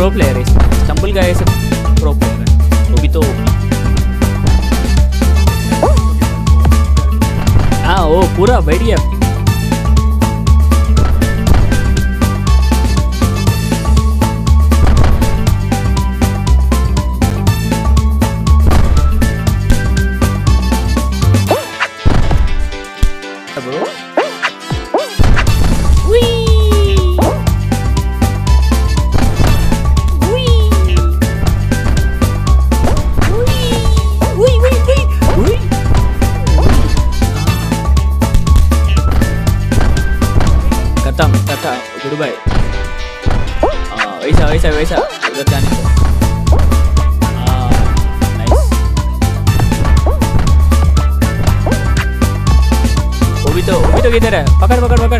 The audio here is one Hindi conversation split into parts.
प्रो प्लेयर है इसमें, स्टम्बल का ऐसे प्रो प्लेयर है वो भी तो। हाँ वो पूरा बढ़िया। Goodbye. वैसा वैसा वैसा उधर जाने को। नाइस। वो भी तो किधर है? पकड़ पकड़ पकड़।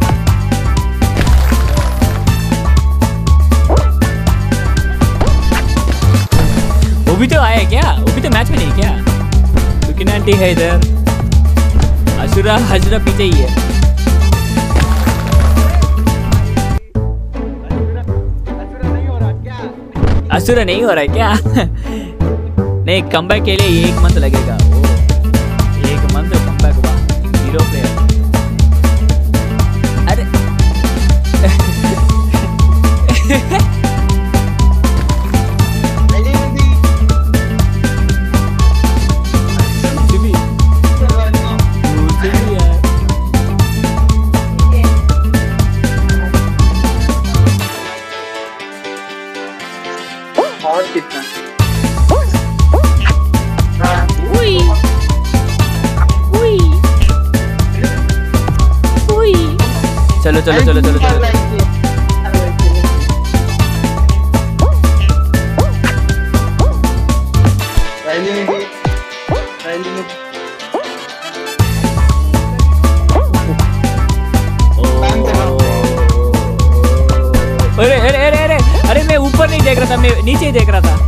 वो भी तो आया क्या? वो भी तो मैच में नहीं क्या? क्योंकि आंटी है इधर। असुरा हजरा पीछे ही है। असुरा नहीं हो रहा है क्या? नहीं, कमबैक के लिए 1 मंथ लगेगा। वो 1 मंथ कमबैक हुआ। 0 प्लेयर। अरे और कितना? चलो चलो चलो चलो चलो। अरे अरे अरे अरे अरे मैं ऊपर नहीं देख रहा था, मैं नीचे ही देख रहा था।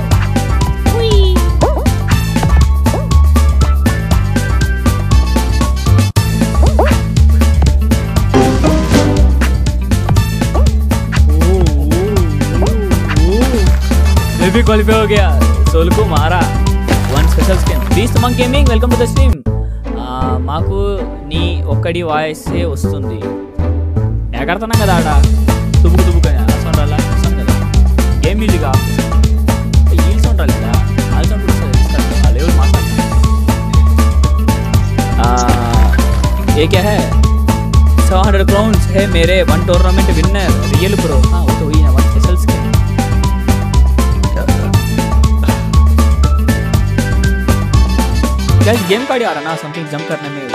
मैं भी क्वालिफाई हो गया। सोल को मारा। 1 special skin. Beast monk gaming welcome to the stream. మాకు నీ ఒక్కడి వాయిసే వస్తుంది. ఎగడతానా కదా ఆడ తుబుకు తుబుకని ఆ సౌండ్ అలా వస్తాను కదా. గేమ్ మ్యూజిక్ ఆఫ్ చేస్తాను. ఈ సౌండ్ రాలేదా? ఆ సౌండ్ వస్తుంది. ఆ లెవెల్ మాట్లాడు. ये क्या है? 100 क्राउन्स है मेरे। 1 टूर्नामेंट विनर रियल प्रो। हाँ वो तो वही ना, 1 special skin. Guys game card आ रहा ना समथिंग जंप करने में।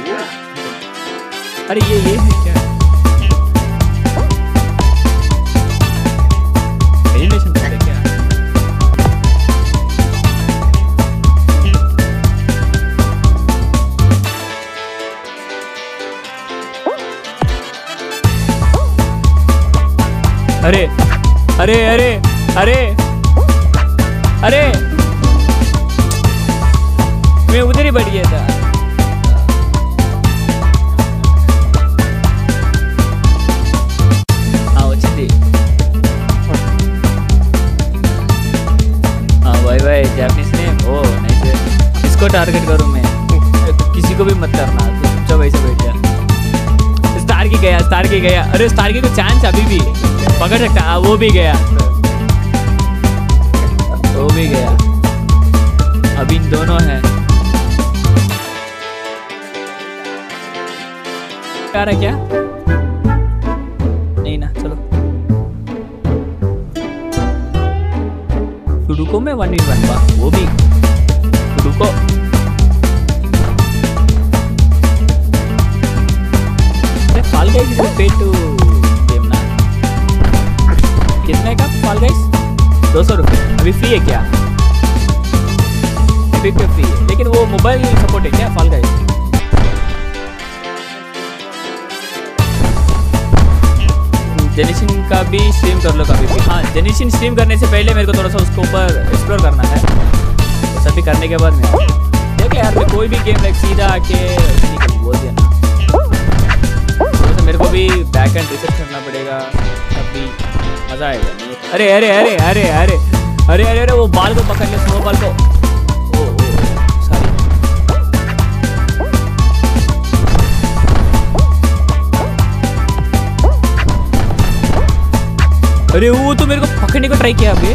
अरे ये है क्या? एनिमेशन है क्या? अरे अरे अरे अरे अरे मैं उधर ही बढ़ गया था। हाँ వచ్చింది। हाँ भाई भाई जापानीज ने। ओ नहीं से इसको टारगेट करूँ मैं। किसी को भी मत करना, तू चुपचाप ऐसे बैठ जा। स्टार की गया, स्टार की गया। अरे स्टार की को चांस अभी भी पकड़ सकता। वो भी गया, वो भी गया। अब इन दोनों हैं। आ रहा क्या? नहीं ना, चलो सुडोको में 1v1 बा। वो भी sudoku. Fall guys is paid to game ना। कितने का फाल गाइस? 200 रुपये। अभी फ्री है क्या? एपिक पे फ्री है, लेकिन वो मोबाइल सपोर्ट है क्या फाल गाइस? जेनिशिन का भी स्ट्रीम कर लो कभी भी। हाँ जेनिशिन स्ट्रीम करने से पहले मेरे को थोड़ा सा उसके ऊपर एक्सप्लोर करना है। वो सब भी करने के बाद में देखिए यार, मैं कोई भी गेम लाइक सीधा आके बोल दिया ना, तो मेरे को भी बैक एंड रिसर्च करना पड़ेगा, तब भी मज़ा आएगा। नहीं अरे अरे अरे अरे अरे अरे अरे अरे वो बाल को पकड़ ले, स्नो बाल को। Oh sorry. अरे वो तो मेरे को पकड़ने को ट्राई किया अभी।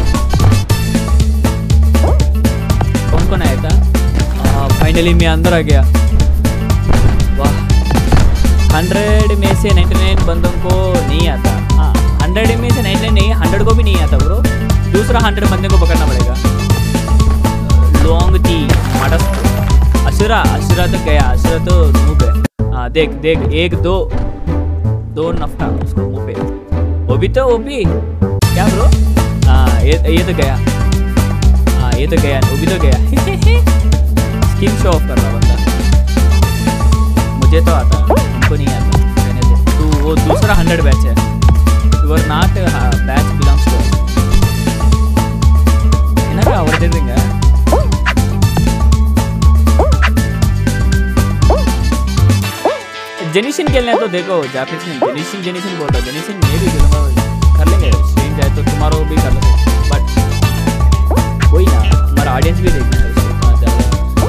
कौन कौन आया था? फाइनली मैं अंदर आ गया। वाह, 100 में से 99 बंदों को नहीं आता। हाँ, 100 में से 99 नहीं, 100 को भी नहीं आता ब्रो। दूसरा 100 बंदे को पकड़ना पड़ेगा। लॉन्ग टी मडस अशुरा, अशुरा तो गया, अशुरा तो नूब है। हाँ देख देख, 1 2 नफ्ता उसको मुँह पे। वो भी क्या ब्रो? हाँ ये तो गया। हाँ ये तो गया, वो भी तो गया। स्किन शो ऑफ कर रहा बंदा। मुझे तो आता, उनको नहीं आता। कहने दे तू, वो दूसरा 100 बैच है। You are not batch belongs to इनका और दे देंगे। जेनिशन खेलने तो देखो, जापानीज में जेनिशन बोलता है। जेनिशन मैं भी खेलूंगा, कर लेंगे। स्ट्रीम जाए तो तुम्हारा भी कर लेंगे, बट वही ना, हमारा ऑडियंस भी देखना है उसको इतना ज़्यादा।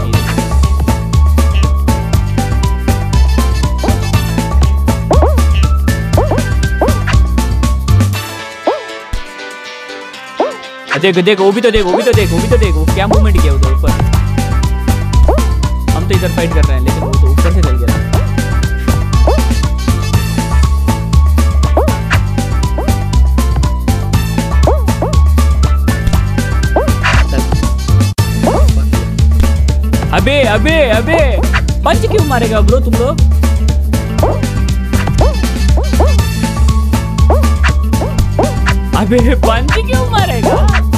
देख देख, वो भी तो देख, वो क्या मूवमेंट किया उधर ऊपर। हम तो इधर फाइट कर रहे हैं, लेकिन वो तो ऊपर से चल गया। अबे पंच क्यों मारेगा ब्रो तुम लोग? अबे पंच क्यों मारेगा?